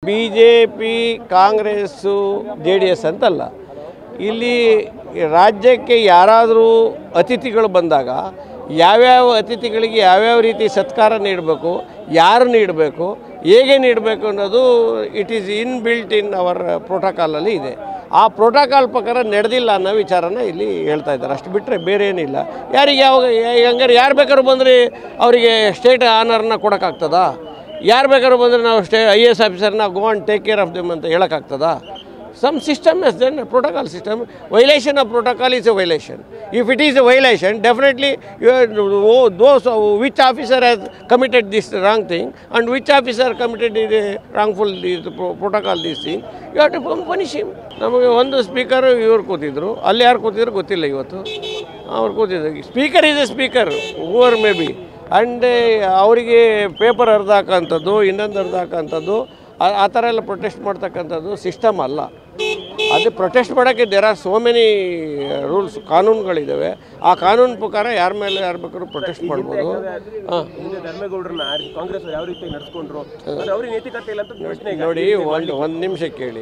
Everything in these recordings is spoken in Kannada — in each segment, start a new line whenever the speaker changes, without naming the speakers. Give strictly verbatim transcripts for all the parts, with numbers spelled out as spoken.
B J P Congress J D S ಅಂತಲ್ಲ, ಇಲ್ಲಿ ರಾಜ್ಯಕ್ಕೆ ಯಾರಾದರೂ ಅತಿಥಿಗಳು ಬಂದಾಗ ಯಾವ್ಯಾವ ಅತಿಥಿಗಳಿಗೆ ಯಾವ್ಯಾವ ರೀತಿ ಸತ್ಕಾರ ನೀಡಬೇಕು, ಯಾರು ನೀಡಬೇಕು, ಹೇಗೆ ನೀಡಬೇಕು ಅನ್ನೋದು it is in built in our ಪ್ರೋಟೋಕಾಲಲ್ಲಿ ಇದೆ. ಆ ಪ್ರೋಟೋಕಾಲ್ ಪ್ರಕಾರ ನಡೆದಿಲ್ಲ ಅನ್ನೋ ವಿಚಾರನ ಇಲ್ಲಿ ಹೇಳ್ತಾ ಇದ್ದಾರೆ. ಅಷ್ಟು ಬಿಟ್ಟರೆ ಬೇರೆ ಏನಿಲ್ಲ. ಯಾರಿಗೆ ಯಾವಾಗ ಹಂಗಾರೆ ಯಾರು ಬೇಕಾದ್ರೂ ಬಂದರೆ ಅವರಿಗೆ ಸ್ಟೇಟ್ ಆನರ್ನ ಕೊಡೋಕ್ಕಾಗ್ತದಾ? ಯಾರು ಬೇಕಾದ್ರೂ ಬಂದರೆ ನಾವು ಸ್ಟೇ ಐ ಎ ಎಸ್ ಆಫೀಸರ್ನ go and take care of them ಅಂತ ಹೇಳೋಕ್ಕಾಗ್ತದಾ? Some system is then a protocol system. Violation of protocol is a violation. If it is a violation, definitely you are, those which officer has committed this wrong thing and which officer committed the wrongful this protocol this thing, you have to punish him. ನಮಗೆ ಒಂದು ಸ್ಪೀಕರ್ ಇವ್ರು ಕೂತಿದ್ರು, ಅಲ್ಲಿ ಯಾರು ಕೂತಿದ್ರು ಗೊತ್ತಿಲ್ಲ. ಇವತ್ತು ಅವ್ರು ಕೂತಿದ್ರು. Speaker is a speaker over may and ಅವರಿಗೆ ಪೇಪರ್ ಅರ್ಧ ಹಾಕೋಂಥದ್ದು, ಇನ್ನೊಂದು ಅರ್ಧ ಹಾಕೋಂಥದ್ದು, ಆ ಥರ ಎಲ್ಲ ಪ್ರೊಟೆಸ್ಟ್ ಮಾಡ್ತಕ್ಕಂಥದ್ದು ಸಿಸ್ಟಮ್ ಅಲ್ಲ. ಅದು ಪ್ರೊಟೆಸ್ಟ್ ಮಾಡೋಕ್ಕೆ there are so many rules, ಕಾನೂನುಗಳಿದ್ದಾವೆ. ಆ ಕಾನೂನು ಪ್ರಕಾರ ಯಾರ ಮೇಲೆ ಯಾರು ಬೇಕಾದ್ರೂ ಪ್ರೊಟೆಸ್ಟ್ ಮಾಡ್ಬೋದು. ಹಾಂ,
ಧರ್ಮೇಗೌಡರನ್ನ ಕಾಂಗ್ರೆಸ್ ಯಾವ ರೀತಿ ನಡೆಸ್ಕೊಂಡ್ರು ಅವ್ರಿಗೆ ನೈತಿಕತೆ ಇಲ್ಲ ಅಂತ ಪ್ರಶ್ನೆ.
ನೋಡಿ, ಒಂದು ಒಂದು ನಿಮಿಷ ಕೇಳಿ.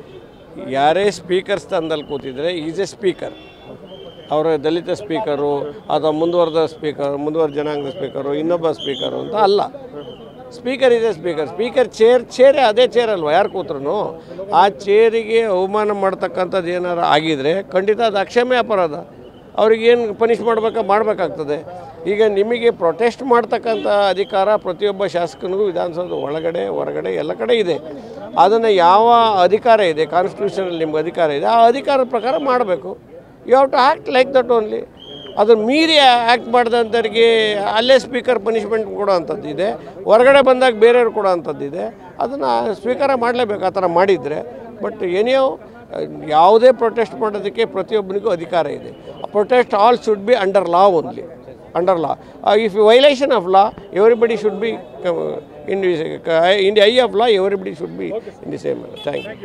ಯಾರೇ ಸ್ಪೀಕರ್ ಸ್ಥಾನದಲ್ಲಿ ಕೂತಿದ್ರೆ ಈಸ್ ಎ ಸ್ಪೀಕರ್. ಅವರ ದಲಿತ ಸ್ಪೀಕರು ಅಥವಾ ಮುಂದುವರೆದ ಸ್ಪೀಕರ್, ಮುಂದುವರೆದ ಜನಾಂಗದ ಸ್ಪೀಕರು, ಇನ್ನೊಬ್ಬ ಸ್ಪೀಕರು ಅಂತ ಅಲ್ಲ. ಸ್ಪೀಕರ್ ಇದೆ ಸ್ಪೀಕರ್. ಸ್ಪೀಕರ್ ಚೇರ್ ಚೇರೇ ಅದೇ ಚೇರ್ ಅಲ್ವ, ಯಾರು ಕೂತ್ರು ಆ ಚೇರಿಗೆ ಅವಮಾನ ಮಾಡ್ತಕ್ಕಂಥದ್ದು ಏನಾರು ಆಗಿದರೆ ಖಂಡಿತ ಅದು ಅಕ್ಷಮ್ಯ ಅಪರಾಧ. ಅವ್ರಿಗೇನು ಪನಿಷ್ ಮಾಡಬೇಕಾ ಮಾಡಬೇಕಾಗ್ತದೆ. ಈಗ ನಿಮಗೆ ಪ್ರೊಟೆಸ್ಟ್ ಮಾಡ್ತಕ್ಕಂಥ ಅಧಿಕಾರ ಪ್ರತಿಯೊಬ್ಬ ಶಾಸಕನಿಗೂ ವಿಧಾನಸೌಧದ ಒಳಗಡೆ ಹೊರಗಡೆ ಎಲ್ಲ ಕಡೆ ಇದೆ. ಅದನ್ನು ಯಾವ ಅಧಿಕಾರ ಇದೆ, ಕಾನ್ಸ್ಟಿಟ್ಯೂಷನಲ್ಲಿ ನಿಮ್ಗೆ ಅಧಿಕಾರ ಇದೆ, ಆ ಅಧಿಕಾರದ ಪ್ರಕಾರ ಮಾಡಬೇಕು. You have to act like that only. ಅದನ್ನು ಮೀರಿ ಆ್ಯಕ್ಟ್ ಮಾಡಿದಂಥವ್ರಿಗೆ ಅಲ್ಲೇ ಸ್ಪೀಕರ್ ಪನಿಷ್ಮೆಂಟ್ ಕೊಡೋ ಅಂಥದ್ದು ಇದೆ, ಹೊರಗಡೆ ಬಂದಾಗ ಬೇರೆಯವ್ರು ಕೊಡೋ ಅಂಥದ್ದಿದೆ. ಅದನ್ನು ಸ್ವೀಕಾರ ಮಾಡಲೇಬೇಕು ಆ ಥರ ಮಾಡಿದರೆ. ಬಟ್ ಏನಿಯೋ ಯಾವುದೇ ಪ್ರೊಟೆಸ್ಟ್ ಮಾಡೋದಕ್ಕೆ ಪ್ರತಿಯೊಬ್ಬನಿಗೂ ಅಧಿಕಾರ ಇದೆ. Protest all should be under law only, under law. If violation of law, everybody should be in in the eye of law, everybody should be in the same. Thank you.